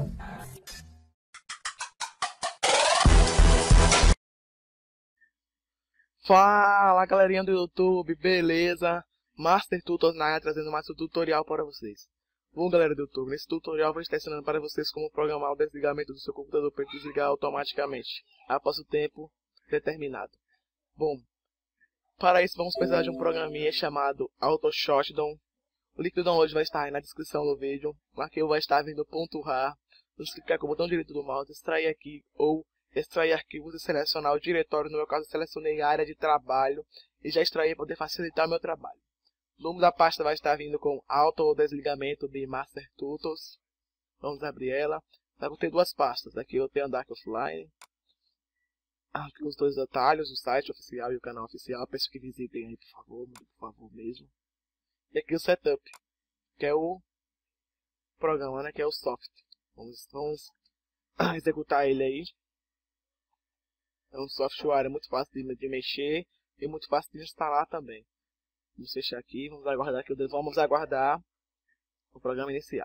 Fala galerinha do YouTube, beleza? Master Tutors na área trazendo mais um tutorial para vocês. Bom galera do YouTube, nesse tutorial eu vou estar ensinando para vocês como programar o desligamento do seu computador para ele desligar automaticamente, após o tempo determinado. Bom, para isso vamos precisar de um programinha chamado Auto Shutdown. O link do download vai estar aí na descrição do vídeo. Aqui vai estar vindo .rar. Vamos clicar com o botão direito do mouse, extrair aqui ou extrair arquivos e selecionar o diretório. No meu caso eu selecionei a área de trabalho e já extraí para poder facilitar o meu trabalho. O nome da pasta vai estar vindo com Auto Desligamento de Master Tutors. Vamos abrir ela. Vai ter duas pastas. Aqui eu tenho a Dark Offline. Aqui os dois atalhos, o site oficial e o canal oficial. Peço que visitem aí, por favor mesmo. E aqui o Setup, que é o programa, né? Que é o software. Vamos executar ele aí. É um software muito fácil de mexer e muito fácil de instalar também. Vamos fechar aqui, vamos aguardar o programa iniciar.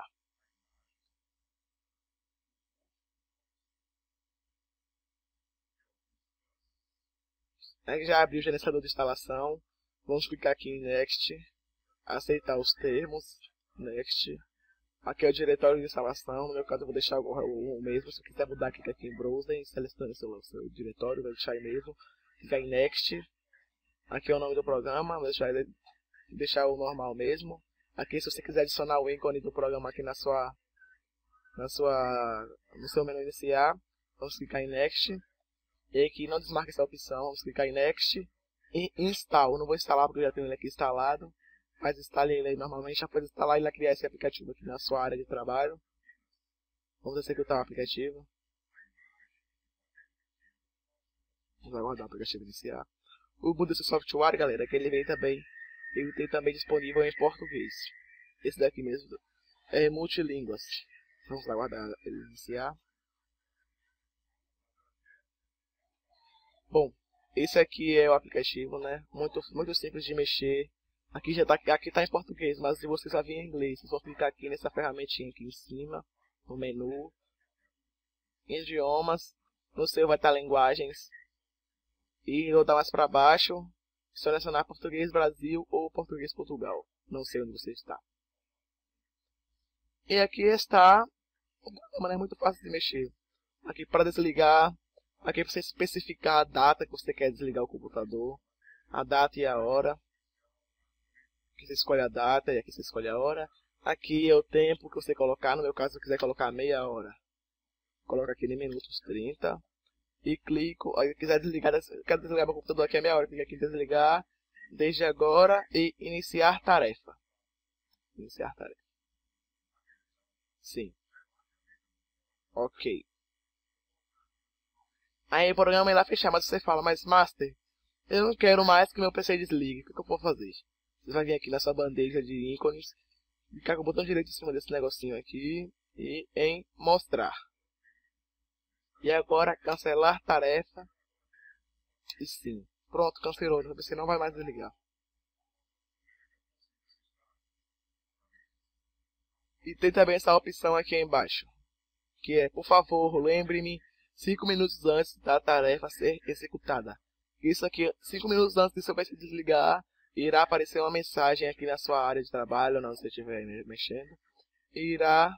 Já abriu o gerenciador de instalação. Vamos clicar aqui em Next, aceitar os termos, Next. Aqui é o diretório de instalação, no meu caso eu vou deixar o mesmo. Se quiser mudar, clica aqui em Browser, selecione seu diretório, vai deixar aí mesmo. Clica em Next. Aqui é o nome do programa, vou deixar o normal mesmo. Aqui se você quiser adicionar o ícone do programa aqui no seu menu iniciar, vamos clicar em Next. E aqui não desmarque essa opção, vamos clicar em Next e Install. Eu não vou instalar porque eu já tenho ele aqui instalado, mas instale ele aí normalmente. Já pode instalar e ele criar esse aplicativo aqui na sua área de trabalho. Vamos executar o aplicativo. Vamos aguardar o aplicativo iniciar. O Ubuntu Software, galera, é que ele tem também disponível em português. Esse daqui mesmo é multilínguas. Vamos aguardar ele iniciar. Bom, esse aqui é o aplicativo, né? Muito simples de mexer. Aqui tá em português, mas se você só vir em inglês, vocês vão clicar aqui nessa ferramentinha aqui em cima, no menu, em idiomas. No seu vai estar linguagens. E eu dar mais para baixo, selecionar português Brasil ou português Portugal. Não sei onde você está. E aqui está o programa, é muito fácil de mexer. Aqui para desligar, aqui você especificar a data que você quer desligar o computador, a data e a hora. Aqui você escolhe a data e aqui você escolhe a hora. Aqui é o tempo que você colocar, no meu caso se eu quiser colocar meia hora, coloca aqui em minutos 30. E clico, aí quiser desligar, quero desligar meu computador aqui a meia hora, clica aqui em desligar, desde agora e iniciar tarefa. Iniciar tarefa. Sim. Ok. Aí o programa irá fechar, mas você fala, mas Master, eu não quero mais que meu PC desligue, o que eu vou fazer? Você vai vir aqui na sua bandeja de ícones, clicar com o botão direito em cima desse negocinho aqui e em mostrar. E agora cancelar tarefa. E sim. Pronto, cancelou. Você não vai mais desligar. E tem também essa opção aqui embaixo. Que é, por favor, lembre-me 5 minutos antes da tarefa ser executada. Isso aqui, 5 minutos antes de seu PC desligar, irá aparecer uma mensagem aqui na sua área de trabalho, onde você estiver mexendo. E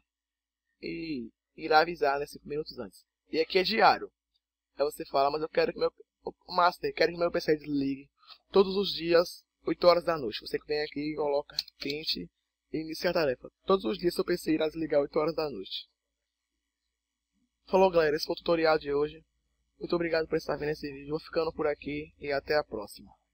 irá avisar, né, 5 minutos antes. E aqui é diário. Aí você fala, mas eu quero que Master, quero que meu PC desligue todos os dias, 8 horas da noite. Você vem aqui, coloca print e inicia a tarefa. Todos os dias seu PC irá desligar 8 horas da noite. Falou galera, esse foi o tutorial de hoje. Muito obrigado por estar vendo esse vídeo. Vou ficando por aqui e até a próxima.